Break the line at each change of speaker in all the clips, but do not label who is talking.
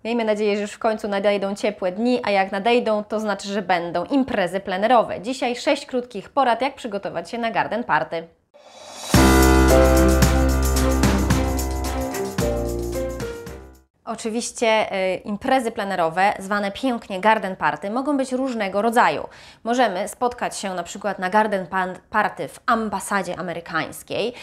Miejmy nadzieję, że już w końcu nadejdą ciepłe dni, a jak nadejdą, to znaczy, że będą imprezy plenerowe. Dzisiaj 6 krótkich porad, jak przygotować się na garden party. Oczywiście imprezy plenerowe, zwane pięknie garden party, mogą być różnego rodzaju. Możemy spotkać się na przykład na garden party w ambasadzie amerykańskiej.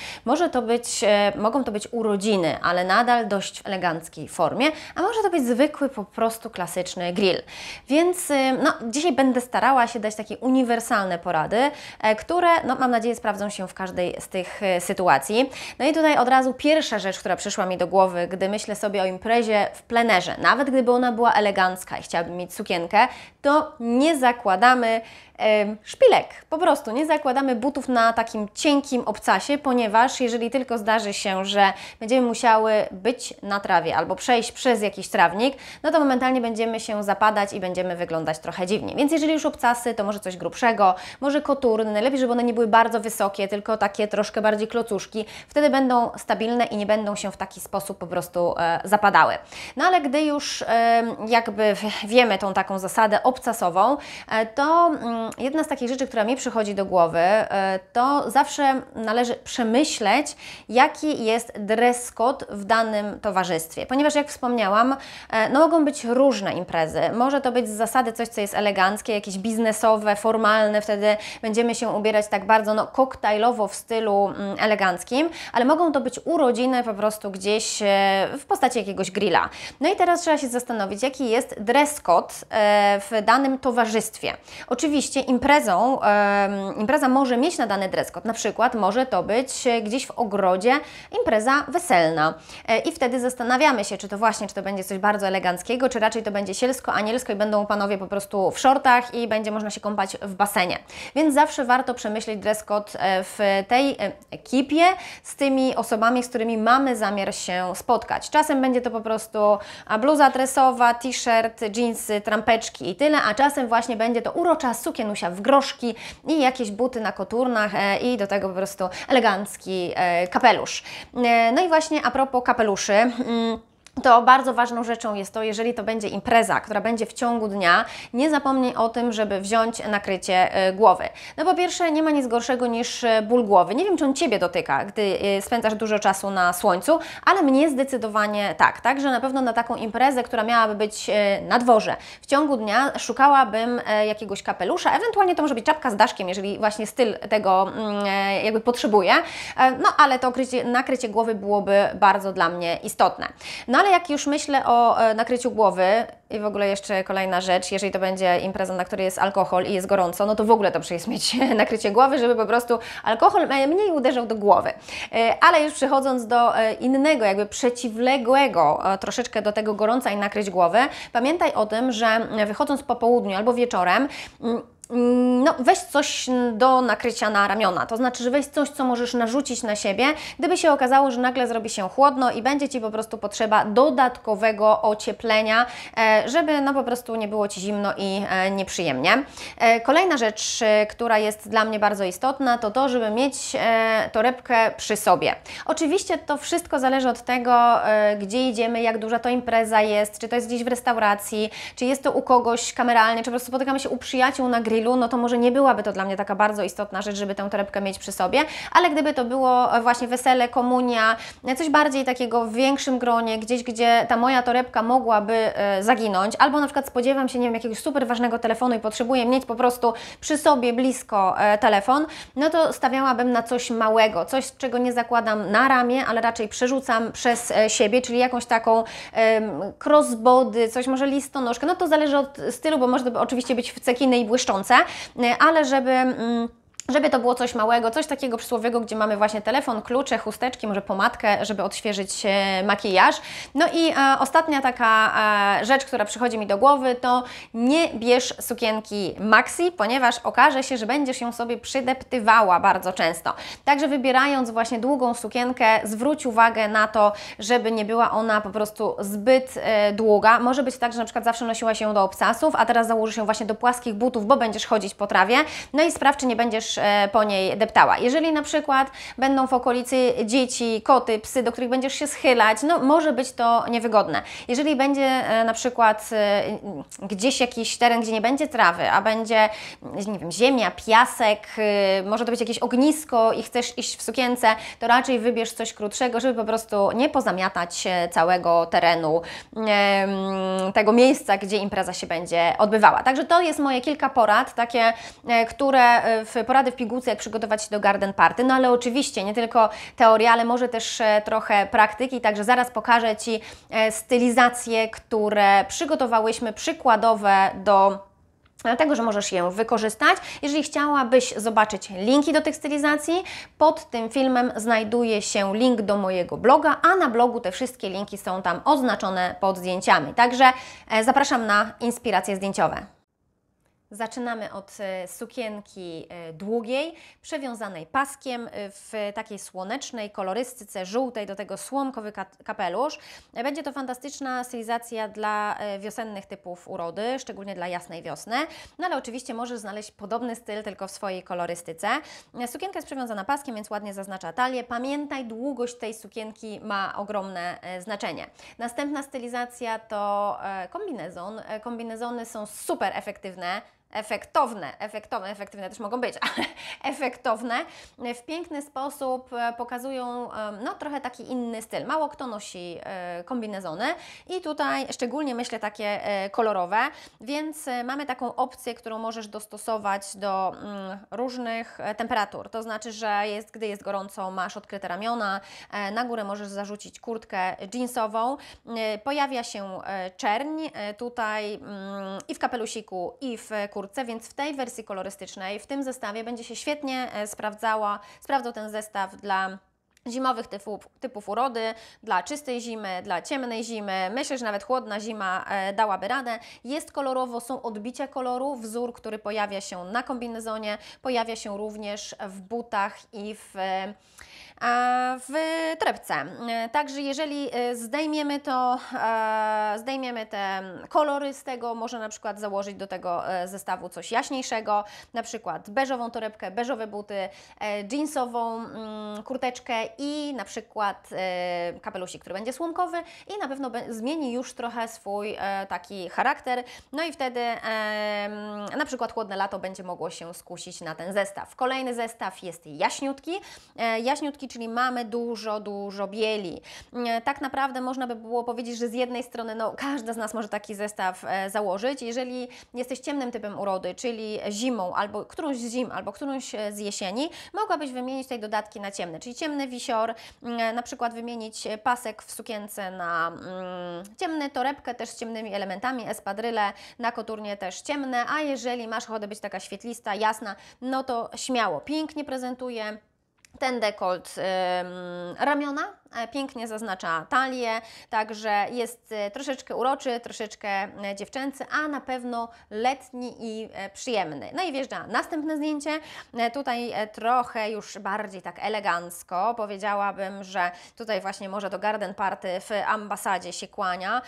Mogą to być urodziny, ale nadal dość w eleganckiej formie, a może to być zwykły, po prostu klasyczny grill. Więc dzisiaj będę starała się dać takie uniwersalne porady, które mam nadzieję sprawdzą się w każdej z tych sytuacji. No i tutaj od razu pierwsza rzecz, która przyszła mi do głowy, gdy myślę sobie o imprezie w plenerze, nawet gdyby ona była elegancka i chciałabym mieć sukienkę, to nie zakładamy szpilek. Po prostu nie zakładamy butów na takim cienkim obcasie, ponieważ jeżeli tylko zdarzy się, że będziemy musiały być na trawie albo przejść przez jakiś trawnik, no to momentalnie będziemy się zapadać i będziemy wyglądać trochę dziwnie. Więc jeżeli już obcasy, to może coś grubszego, może koturny, lepiej, żeby one nie były bardzo wysokie, tylko takie troszkę bardziej klocuszki. Wtedy będą stabilne i nie będą się w taki sposób po prostu zapadały. No ale gdy już jakby wiemy tą taką zasadę obcasową, to jedna z takich rzeczy, która mi przychodzi do głowy, to zawsze należy przemyśleć, jaki jest dress code w danym towarzystwie. Ponieważ jak wspomniałam, mogą być różne imprezy. Może to być z zasady coś, co jest eleganckie, jakieś biznesowe, formalne, wtedy będziemy się ubierać tak bardzo koktajlowo w stylu eleganckim, ale mogą to być urodziny po prostu gdzieś w postaci jakiegoś grilla. No i teraz trzeba się zastanowić, jaki jest dress code w danym towarzystwie. Oczywiście impreza może mieć nadany dress code, na przykład może to być gdzieś w ogrodzie impreza weselna i wtedy zastanawiamy się, czy to będzie coś bardzo eleganckiego, czy raczej to będzie sielsko, anielsko i będą panowie po prostu w shortach i będzie można się kąpać w basenie. Więc zawsze warto przemyśleć dress code w tej ekipie z tymi osobami, z którymi mamy zamiar się spotkać. Czasem będzie to po prostu bluza dresowa, t-shirt, jeansy, trampeczki i tyle, a czasem właśnie będzie to urocza sukienusia w groszki i jakieś buty na koturnach i do tego po prostu elegancki kapelusz. No i właśnie a propos kapeluszy, to bardzo ważną rzeczą jest to, jeżeli to będzie impreza, która będzie w ciągu dnia, nie zapomnij o tym, żeby wziąć nakrycie głowy. No po pierwsze, nie ma nic gorszego niż ból głowy. Nie wiem, czy on Ciebie dotyka, gdy spędzasz dużo czasu na słońcu, ale mnie zdecydowanie tak. Także na pewno na taką imprezę, która miałaby być na dworze, w ciągu dnia szukałabym jakiegoś kapelusza, ewentualnie to może być czapka z daszkiem, jeżeli właśnie styl tego jakby potrzebuje, no ale to nakrycie głowy byłoby bardzo dla mnie istotne. No ale jak już myślę o nakryciu głowy i w ogóle jeszcze kolejna rzecz, jeżeli to będzie impreza, na której jest alkohol i jest gorąco, no to w ogóle dobrze jest mieć nakrycie głowy, żeby po prostu alkohol mniej uderzał do głowy. Ale już przechodząc do innego, jakby przeciwległego troszeczkę do tego gorąca i nakryć głowę, pamiętaj o tym, że wychodząc po południu albo wieczorem, weź coś do nakrycia na ramiona, to znaczy, że weź coś, co możesz narzucić na siebie, gdyby się okazało, że nagle zrobi się chłodno i będzie Ci po prostu potrzeba dodatkowego ocieplenia, żeby po prostu nie było Ci zimno i nieprzyjemnie. Kolejna rzecz, która jest dla mnie bardzo istotna, to to, żeby mieć torebkę przy sobie. Oczywiście to wszystko zależy od tego, gdzie idziemy, jak duża to impreza jest, czy to jest gdzieś w restauracji, czy jest to u kogoś kameralnie, czy po prostu spotykamy się u przyjaciół na grillu, no to może nie byłaby to dla mnie taka bardzo istotna rzecz, żeby tę torebkę mieć przy sobie, ale gdyby to było właśnie wesele, komunia, coś bardziej takiego w większym gronie, gdzieś, gdzie ta moja torebka mogłaby zaginąć, albo na przykład spodziewam się, nie wiem, jakiegoś super ważnego telefonu i potrzebuję mieć po prostu przy sobie blisko telefon, no to stawiałabym na coś małego, coś, czego nie zakładam na ramię, ale raczej przerzucam przez siebie, czyli jakąś taką crossbody, coś może listonoszkę, no to zależy od stylu, bo może to oczywiście być w cekiny i błyszczące, ale żeby to było coś małego, coś takiego przysłowiowego, gdzie mamy właśnie telefon, klucze, chusteczki, może pomadkę, żeby odświeżyć makijaż. No i ostatnia taka rzecz, która przychodzi mi do głowy, to nie bierz sukienki maxi, ponieważ okaże się, że będziesz ją sobie przydeptywała bardzo często. Także wybierając właśnie długą sukienkę, zwróć uwagę na to, żeby nie była ona po prostu zbyt długa. Może być tak, że na przykład zawsze nosiła się do obcasów, a teraz założysz się właśnie do płaskich butów, bo będziesz chodzić po trawie. No i sprawdź, czy nie będziesz po niej deptała. Jeżeli na przykład będą w okolicy dzieci, koty, psy, do których będziesz się schylać, no może być to niewygodne. Jeżeli będzie na przykład gdzieś jakiś teren, gdzie nie będzie trawy, a będzie, nie wiem, ziemia, piasek, może to być jakieś ognisko i chcesz iść w sukience, to raczej wybierz coś krótszego, żeby po prostu nie pozamiatać całego terenu, tego miejsca, gdzie impreza się będzie odbywała. Także to jest moje kilka porad, takie, porady w pigułce, jak przygotować się do garden party, no ale oczywiście nie tylko teoria, ale może też trochę praktyki, także zaraz pokażę Ci stylizacje, które przygotowałyśmy, przykładowe do tego, że możesz je wykorzystać. Jeżeli chciałabyś zobaczyć linki do tych stylizacji, pod tym filmem znajduje się link do mojego bloga, a na blogu te wszystkie linki są tam oznaczone pod zdjęciami. Także zapraszam na inspiracje zdjęciowe. Zaczynamy od sukienki długiej, przewiązanej paskiem w takiej słonecznej kolorystyce żółtej, do tego słomkowy kapelusz. Będzie to fantastyczna stylizacja dla wiosennych typów urody, szczególnie dla jasnej wiosny, no ale oczywiście możesz znaleźć podobny styl, tylko w swojej kolorystyce. Sukienka jest przewiązana paskiem, więc ładnie zaznacza talię. Pamiętaj, długość tej sukienki ma ogromne znaczenie. Następna stylizacja to kombinezon. Kombinezony są super efektywne też mogą być, ale efektowne, w piękny sposób pokazują no, trochę taki inny styl. Mało kto nosi kombinezony i tutaj szczególnie myślę takie kolorowe, więc mamy taką opcję, którą możesz dostosować do różnych temperatur. To znaczy, że gdy jest gorąco, masz odkryte ramiona, na górę możesz zarzucić kurtkę jeansową, pojawia się czerń tutaj i w kapelusiku, i w kurtce, więc w tej wersji kolorystycznej, w tym zestawie będzie się świetnie sprawdzał ten zestaw dla zimowych typów urody, dla czystej zimy, dla ciemnej zimy. Myślę, że nawet chłodna zima dałaby radę. Jest kolorowo, są odbicia koloru, wzór, który pojawia się na kombinezonie, pojawia się również w butach i w torebce. Także jeżeli zdejmiemy te kolory z tego, można na przykład założyć do tego zestawu coś jaśniejszego, na przykład beżową torebkę, beżowe buty, jeansową kurteczkę i na przykład kapelusik, który będzie słomkowy i na pewno zmieni już trochę swój taki charakter. No i wtedy na przykład chłodne lato będzie mogło się skusić na ten zestaw. Kolejny zestaw jest jaśniutki, czyli mamy dużo bieli. Tak naprawdę można by było powiedzieć, że z jednej strony no, każda z nas może taki zestaw założyć. Jeżeli jesteś ciemnym typem urody, czyli zimą, albo którąś z zim, albo którąś z jesieni, mogłabyś wymienić tutaj dodatki na ciemny, czyli ciemny wisior, na przykład wymienić pasek w sukience na ciemny, torebkę też z ciemnymi elementami, espadryle na koturnie też ciemne, a jeżeli masz ochotę być taka świetlista, jasna, no to śmiało, pięknie prezentuje ten dekolt ramiona, pięknie zaznacza talię, także jest troszeczkę uroczy, troszeczkę dziewczęcy, a na pewno letni i przyjemny. No i wjeżdża następne zdjęcie, tutaj trochę już bardziej tak elegancko, powiedziałabym, że tutaj właśnie może do garden party w ambasadzie się kłania.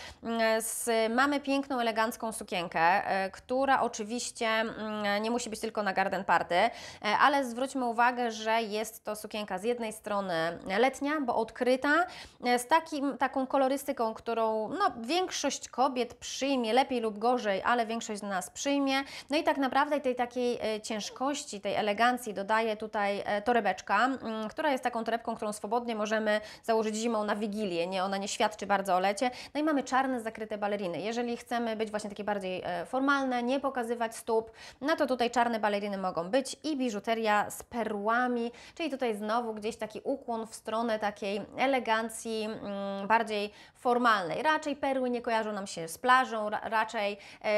Mamy piękną, elegancką sukienkę, która oczywiście nie musi być tylko na garden party, ale zwróćmy uwagę, że jest to sukienka z jednej strony letnia, bo odkryta, z taką kolorystyką, którą no, większość kobiet przyjmie, lepiej lub gorzej, ale większość z nas przyjmie. No i tak naprawdę tej takiej ciężkości, tej elegancji dodaje tutaj torebeczka, która jest taką torebką, którą swobodnie możemy założyć zimą na Wigilię, ona nie świadczy bardzo o lecie. No i mamy czarne, zakryte baleriny. Jeżeli chcemy być właśnie takie bardziej formalne, nie pokazywać stóp, no to tutaj czarne baleriny mogą być i biżuteria z perłami, czyli tutaj znowu gdzieś taki ukłon w stronę takiej elegancji bardziej formalnej. Raczej perły nie kojarzą nam się z plażą, raczej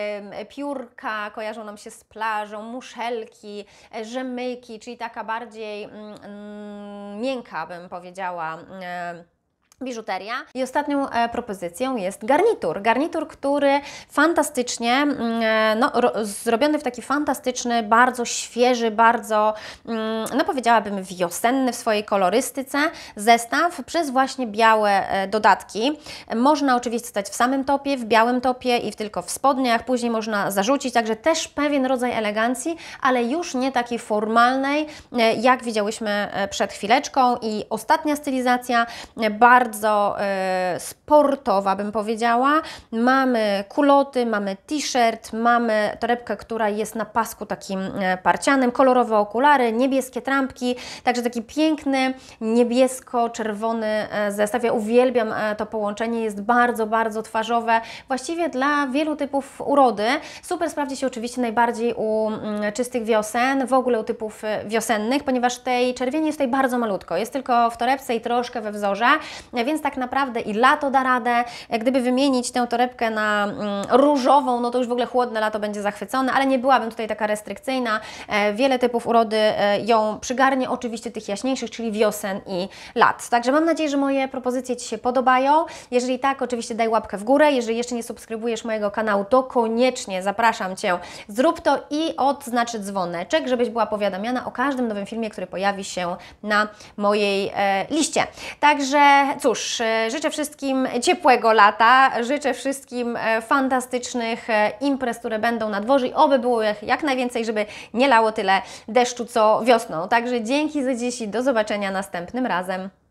piórka kojarzą nam się z plażą, muszelki, rzemyki, czyli taka bardziej miękka, bym powiedziała, biżuteria. I ostatnią propozycją jest garnitur. Garnitur, który fantastycznie, zrobiony w taki fantastyczny, bardzo świeży, bardzo, powiedziałabym wiosenny w swojej kolorystyce zestaw przez właśnie białe dodatki. Można oczywiście stać w samym topie, w białym topie i tylko w spodniach, później można zarzucić, także też pewien rodzaj elegancji, ale już nie takiej formalnej, jak widziałyśmy przed chwileczką. I ostatnia stylizacja, bardzo sportowa, bym powiedziała. Mamy kuloty, mamy t-shirt, mamy torebkę, która jest na pasku takim parcianym, kolorowe okulary, niebieskie trampki, także taki piękny niebiesko-czerwony zestaw. Ja uwielbiam to połączenie, jest bardzo, bardzo twarzowe, właściwie dla wielu typów urody. Super sprawdzi się oczywiście najbardziej u czystych wiosen, w ogóle u typów wiosennych, ponieważ tej czerwieni jest tutaj bardzo malutko, jest tylko w torebce i troszkę we wzorze, więc tak naprawdę i lato da radę. Gdyby wymienić tę torebkę na różową, no to już w ogóle chłodne lato będzie zachwycone, ale nie byłabym tutaj taka restrykcyjna. Wiele typów urody ją przygarnie, oczywiście tych jaśniejszych, czyli wiosen i lat. Także mam nadzieję, że moje propozycje Ci się podobają. Jeżeli tak, oczywiście daj łapkę w górę. Jeżeli jeszcze nie subskrybujesz mojego kanału, to koniecznie zapraszam Cię. Zrób to i odznacz dzwoneczek, żebyś była powiadamiana o każdym nowym filmie, który pojawi się na mojej liście. Także cóż, życzę wszystkim ciepłego lata, życzę wszystkim fantastycznych imprez, które będą na dworze i oby było ich jak najwięcej, żeby nie lało tyle deszczu co wiosną. Także dzięki za dziś i do zobaczenia następnym razem.